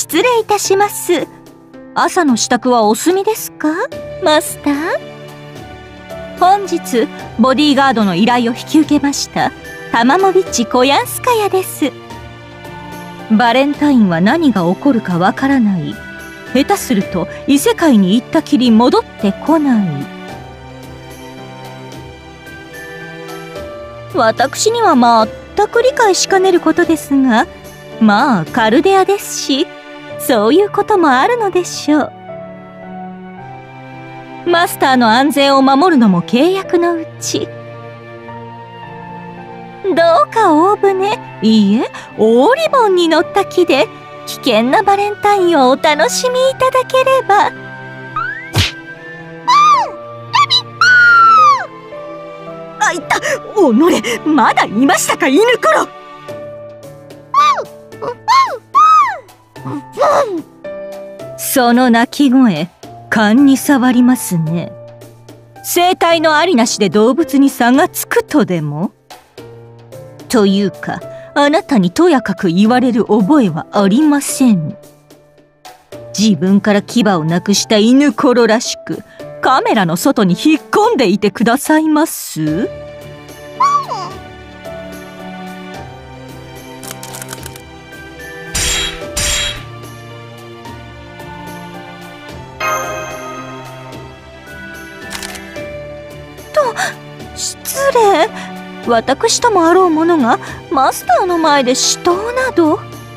失礼いたします。朝の支度はお済みですか、マスター？本日ボディーガードの依頼を引き受けましたタマモビッチ・コヤンスカヤです。バレンタインは何が起こるかわからない。下手すると異世界に行ったきり戻ってこない。私には全く理解しかねることですが、まあカルデアですし、そういうこともあるのでしょう。マスターの安全を守るのも契約のうち。どうか大船、いいえ大リボンに乗った木で危険なバレンタインをお楽しみいただければ。あ、いた！おのれ、まだいましたか、犬ころ！その鳴き声、勘に障りますね。生態のありなしで動物に差がつくとでも？というか、あなたにとやかく言われる覚えはありません。自分から牙をなくした犬ころらしく、カメラの外に引っ込んでいてくださいます？失礼。私ともあろうものがマスターの前で死闘など。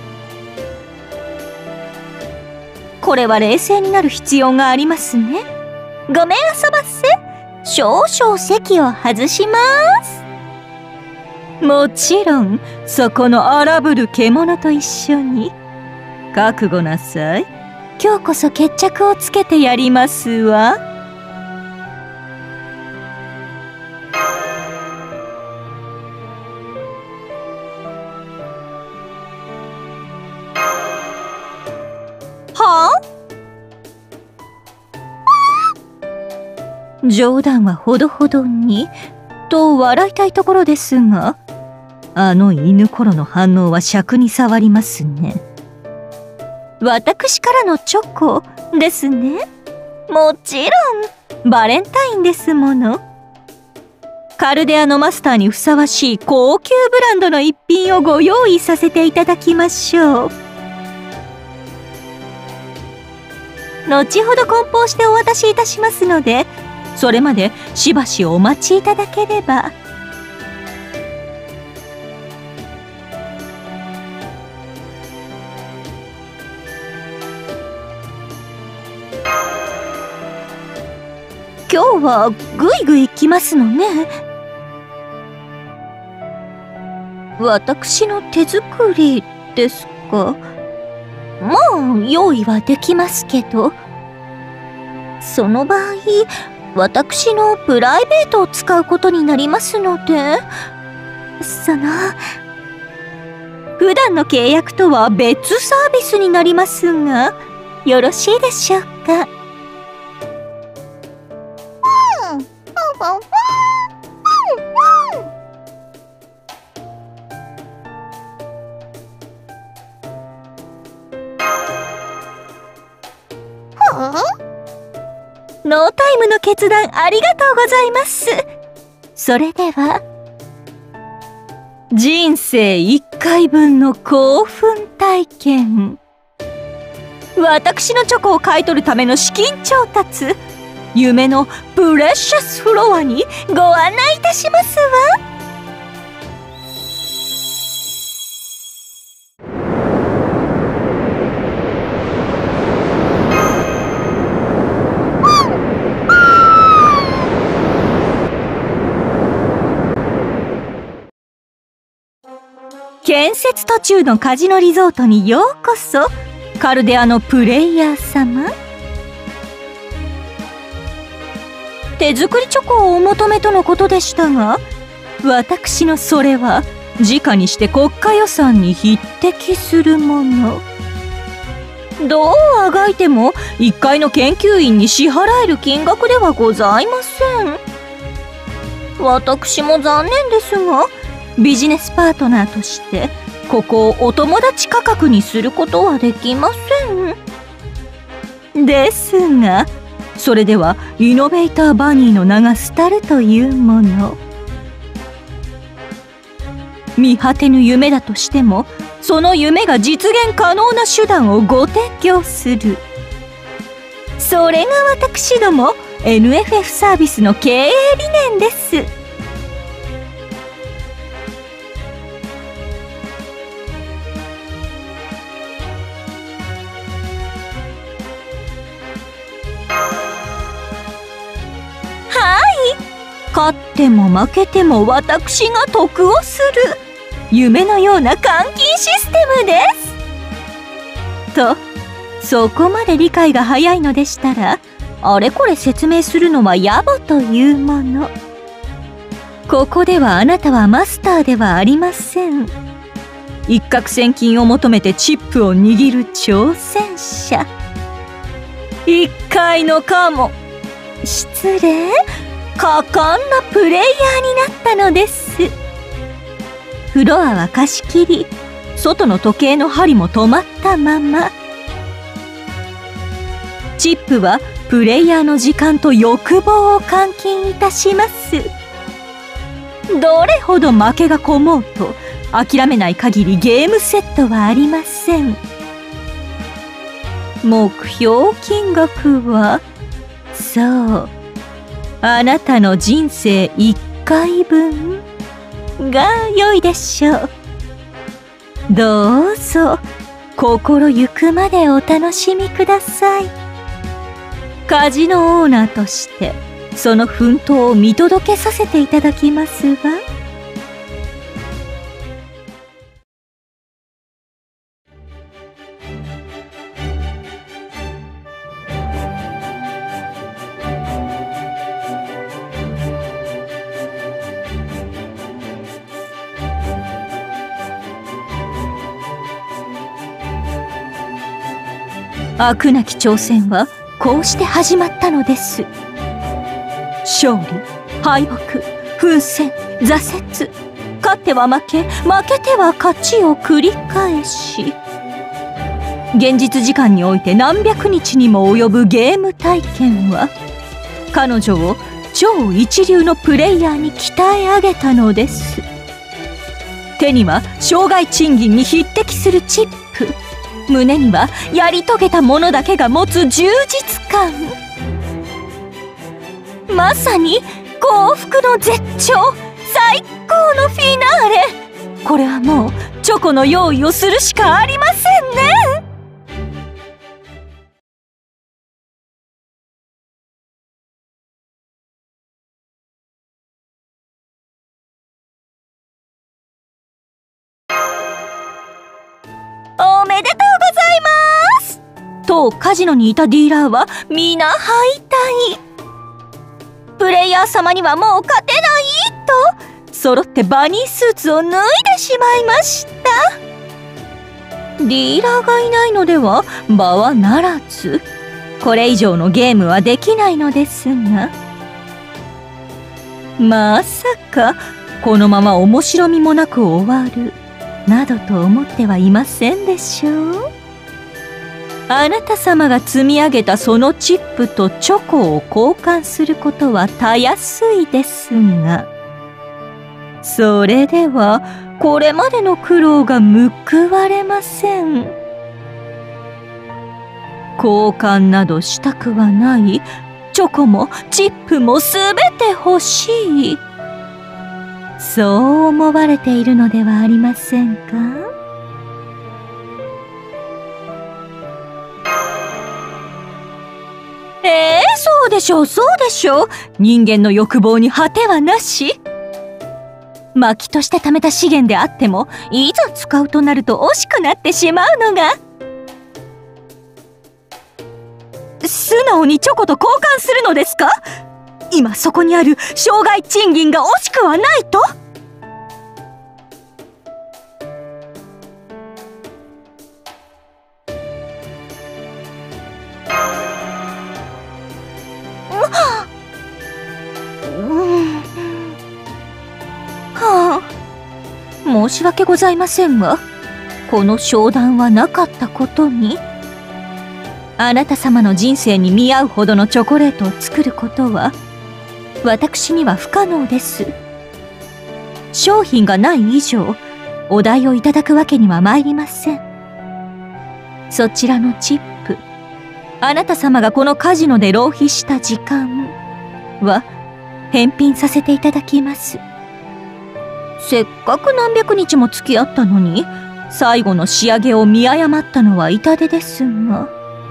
これは冷静になる必要がありますね。ごめんあそばせ。少々席を外します。もちろんそこの荒ぶる獣と一緒に。覚悟なさい。今日こそ決着をつけてやりますわ。はあ？冗談はほどほどにと笑いたいところですが、あの犬ころの反応は尺に触りますね。私からのチョコですね。もちろんバレンタインですもの。カルデアのマスターにふさわしい高級ブランドの一品をご用意させていただきましょう。後ほど梱包してお渡しいたしますので、それまでしばしお待ちいただければ。今日はぐいぐい来ますのね。私の手作りですか？もう用意はできますけど、その場合私のプライベートを使うことになりますので、普段の契約とは別サービスになりますが、よろしいでしょうか？ノータイムの決断ありがとうございます。それでは、人生1回分の興奮体験。私のチョコを買い取るための資金調達、夢のプレシャスフロアにご案内いたしますわ。建設途中のカジノリゾートにようこそ。カルデアのプレイヤー様、手作りチョコをお求めとのことでしたが、私のそれは直にして国家予算に匹敵するもの。どうあがいても1階の研究員に支払える金額ではございません。私も残念ですが、ビジネスパートナーとしてここをお友達価格にすることはできません。ですが、それではイノベーターバニーの名が廃るというもの。見果てぬ夢だとしても、その夢が実現可能な手段をご提供する。それが私ども NFF サービスの経営理念です。勝っても負けても私が得をする夢のような換金システムです。と、そこまで理解が早いのでしたら、あれこれ説明するのは野暮というもの。ここではあなたはマスターではありません。一攫千金を求めてチップを握る挑戦者。一介のカモ。失礼。果敢なプレイヤーになったのです。フロアは貸し切り、外の時計の針も止まったまま。チップはプレイヤーの時間と欲望を換金いたします。どれほど負けが込もうと諦めない限りゲームセットはありません。目標金額は、そう、あなたの人生1回分が良いでしょう。どうぞ心ゆくまでお楽しみください。カジノオーナーとしてその奮闘を見届けさせていただきますわ。飽くなき挑戦はこうして始まったのです。勝利、敗北、奮戦、挫折、勝っては負け、負けては勝ちを繰り返し、現実時間において何百日にも及ぶゲーム体験は彼女を超一流のプレイヤーに鍛え上げたのです。手には生涯賃金に匹敵するチップ、胸にはやり遂げたものだけが持つ充実感。まさに幸福の絶頂、最高のフィナーレ。これはもうチョコの用意をするしかありませんね。おめでとうございます。当カジノにいたディーラーは皆敗退。プレイヤー様にはもう勝てないと揃ってバニースーツを脱いでしまいました。ディーラーがいないのでは場はならず、これ以上のゲームはできないのですが、まさかこのまま面白みもなく終わるなどと思ってはいませんでしょう。あなた様が積み上げたそのチップとチョコを交換することはたやすいですが、それではこれまでの苦労が報われません。交換などしたくはない。チョコもチップもすべて欲しい。そう思われているのではありませんか？そうでしょう、そうでしょう。人間の欲望に果てはなし。薪として貯めた資源であっても、いざ使うとなると惜しくなってしまうのが。素直にチョコと交換するのですか？今そこにある生涯賃金が惜しくはないと？申し訳ございませんが、この商談はなかったことに。 あなた様の人生に見合うほどのチョコレートを作ることは私には不可能です。商品がない以上お代をいただくわけには参りません。そちらのチップ、あなた様がこのカジノで浪費した時間は返品させていただきます。せっかく何百日も付き合ったのに最後の仕上げを見誤ったのは痛手ですが。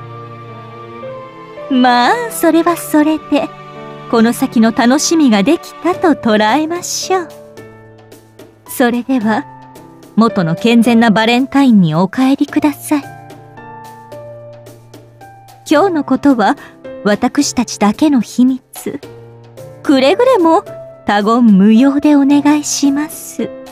まあそれはそれでこの先の楽しみができたと捉えましょう。それでは元の健全なバレンタインにお帰りください。今日のことは私たちだけの秘密。くれぐれも他言無用でお願いします。